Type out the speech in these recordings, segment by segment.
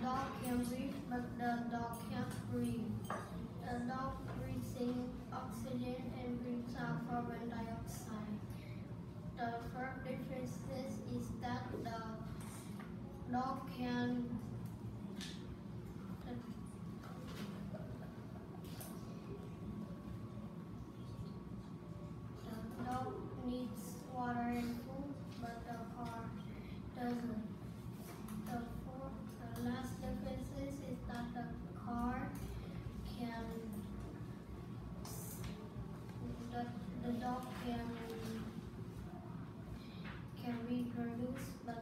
dog can breathe, but the dog can't breathe. The dog breathes in oxygen and breathes out carbon dioxide. The first difference is that the dog can the dog needs water and food, but the car doesn't. The last difference is that the car can the dog can reproduce, but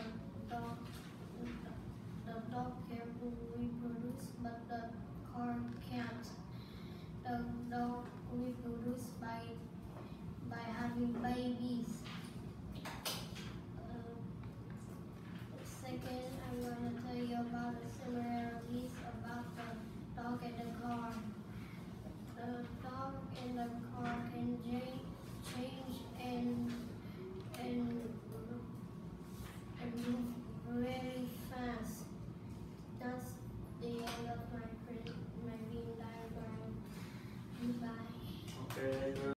the dog can reproduce, but the car can't. The dog reproduce by having babies. Second, I'm going to tell you about the similarities about the dog and the car. The dog and the car can change and move very fast. That's the end of my Venn diagram. Goodbye. Okay.